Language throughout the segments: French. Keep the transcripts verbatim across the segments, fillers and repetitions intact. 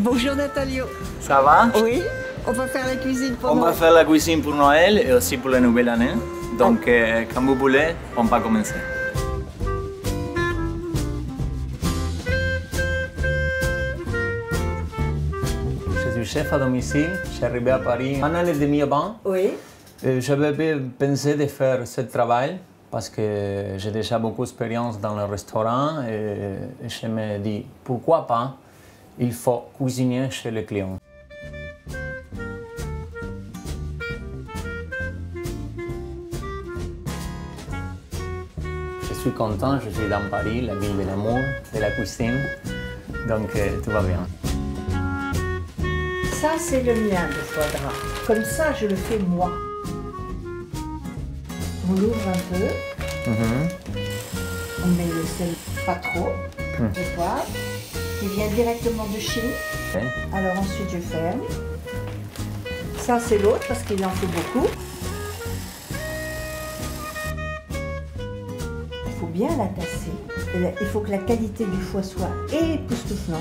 Bonjour Natalio. Ça va? Oui, on va faire la cuisine pour On Noël. va faire la cuisine pour Noël et aussi pour la nouvelle année. Donc, euh, quand vous voulez, on va commencer. Je suis chef à domicile. Je suis arrivé à Paris un an et demi avant. Oui. J'avais pensé de faire ce travail parce que j'ai déjà beaucoup d'expérience dans le restaurant et je me dis pourquoi pas, il faut cuisiner chez les clients. Je suis content, je suis dans Paris, la ville de l'amour, de la cuisine, donc euh, tout va bien. Ça, c'est le mien, le foie gras. Comme ça, je le fais moi. On l'ouvre un peu. Mm-hmm. On met le sel, pas trop, Mm. le poivre, qui vient directement de Chine. Okay. Alors ensuite, je ferme. Ça, c'est l'autre parce qu'il en faut beaucoup. Il faut bien la tasser. Et là, il faut que la qualité du foie soit époustouflante.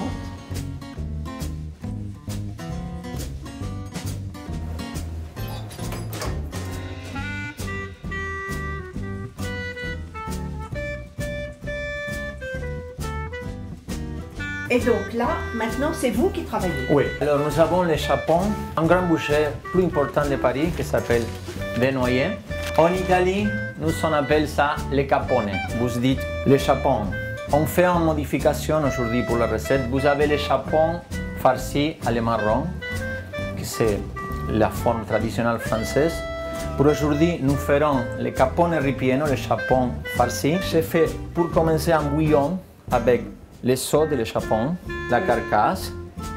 Et donc là, maintenant, c'est vous qui travaillez. Oui. Alors nous avons le chapon, un grand boucher plus important de Paris qui s'appelle Desnoyers. En Italie, nous on appelle ça le capone. Vous dites le chapon. On fait une modification aujourd'hui pour la recette. Vous avez le chapon farci à le marron, que c'est la forme traditionnelle française. Pour aujourd'hui, nous ferons le capone ripieno, le chapon farci. J'ai fait pour commencer un bouillon avec les sauts de le chapon, la carcasse,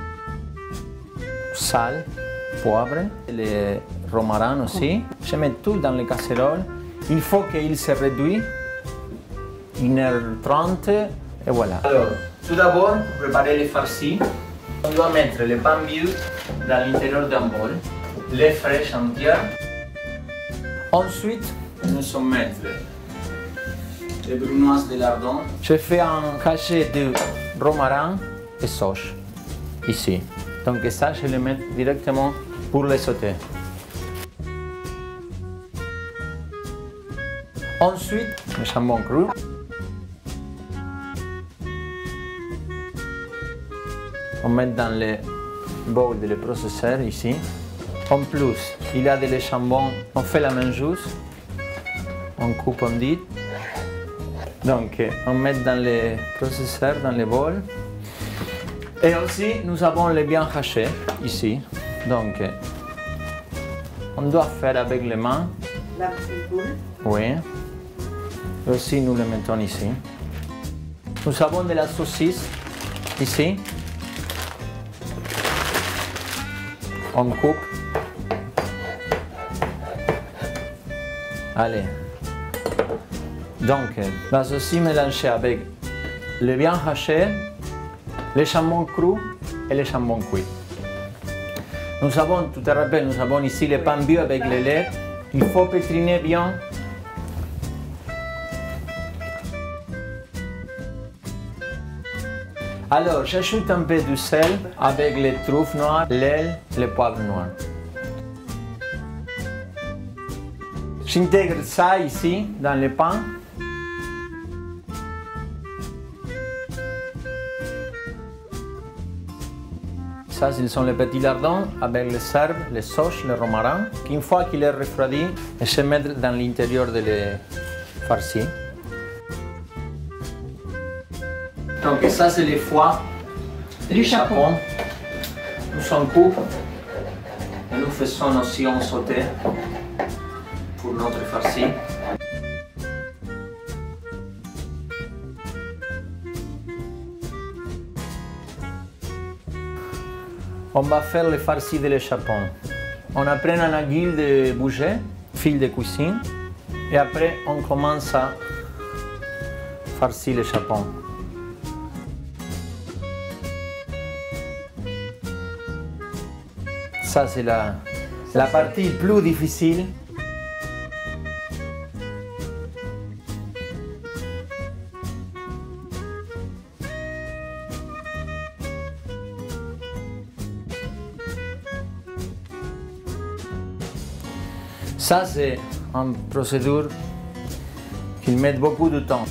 sel, poivre, le romarin aussi. Je mets tout dans les casseroles. Il faut qu'il se réduise une heure trente et voilà. Alors, tout d'abord, pour préparer les farcis, on doit mettre le pain vieux dans l'intérieur d'un bol, les fraîches entières. Ensuite, nous allons mettre les brunoises de lardon. Je fais un cachet de romarin et sauge, ici. Donc ça, je le mets directement pour les sauter. Ensuite, le jambon cru. On met dans le bol de le processeur ici. En plus, il y a de le jambon, on fait la même chose. On coupe en dit. Donc, on met dans le processeur, dans le bol. Et aussi, nous avons le bien haché ici. Donc, on doit faire avec les mains. La petite boule. Oui. Et aussi, nous le mettons ici. Nous avons de la saucisse ici. On coupe. Allez. Donc, la saucisse mélangée avec le bien haché, le jambon cru et le jambon cuit. Nous avons, tu te rappelles, nous avons ici le pain vieux avec le lait. Il faut pétriner bien. Alors, j'ajoute un peu de sel avec les truffes noires, l'ail, le poivre noir. J'intègre ça ici dans le pain. Ça, ce sont les petits lardons avec les herbes, les sauges, le romarin. Une fois qu'il est refroidi, je vais mettre dans l'intérieur de les farcis. Donc ça, c'est le foie du chapon. Nous en coupe et nous faisons aussi un sauté pour notre farci. On va faire le farci de le chapon. On prend un aiguille de bouger, fil de cuisine, et après on commence à farcir le chapon. Ça, c'est la, la partie plus difficile. Ça, c'est une procédure qui met beaucoup de temps.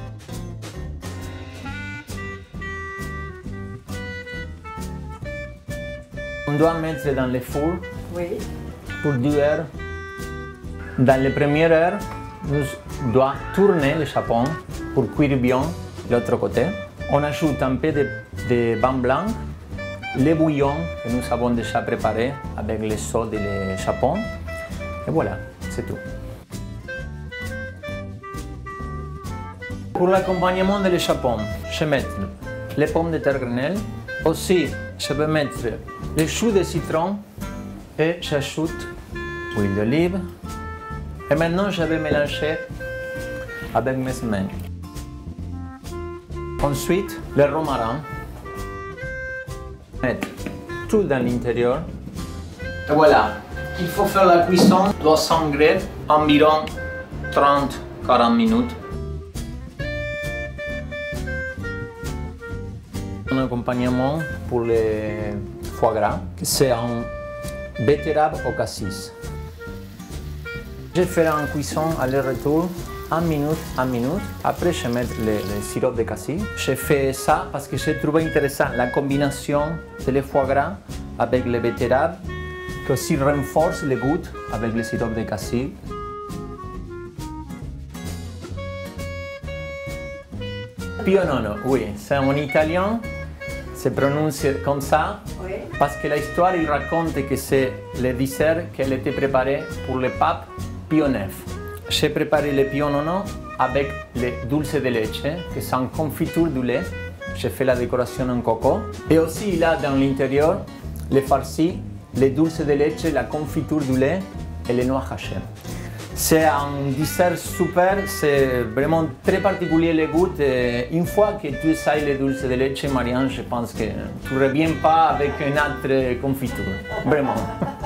On doit mettre dans le four Oui. pour deux heures. Dans les premières heures, on doit tourner le chapon pour cuire bien l'autre côté. On ajoute un peu de, de vin blanc, le bouillon que nous avons déjà préparé avec le sel et le chapon. Et voilà, c'est tout. Pour l'accompagnement de le chapon, je vais mettre les pommes de terre grenelles. Aussi, je vais mettre les choux de citron et j'ajoute l'huile d'olive. Et maintenant, je vais mélanger avec mes mains. Ensuite, le romarin. Mettre tout dans l'intérieur. Et voilà, il faut faire la cuisson deux cents degrés, environ trente à quarante minutes. Un accompagnement pour le foie gras, c'est un betterave au cassis. Je ferai une cuisson aller-retour, un minute, un minute. Après, je mets le, le sirop de cassis. Je fais ça parce que j'ai trouvé intéressant la combinaison de le foie gras avec le betterave, qui aussi renforce le goût avec le sirop de cassis. Pionono, oui, c'est en italien, se prononce comme ça, Oui. parce que l'histoire il raconte que c'est le dessert qu'elle était préparé pour le pape Pio neuf. J'ai préparé le pionono avec le dulce de leche, que c'est une confiture de lait. J'ai fait la décoration en coco. Et aussi, il a dans l'intérieur le farci, le dulce de leche, la confiture de lait et les noix hachées. C'est un dessert super, c'est vraiment très particulier le goût. Et une fois que tu essayes le dulce de leche, Marianne, je pense que tu ne reviens pas avec une autre confiture. Vraiment.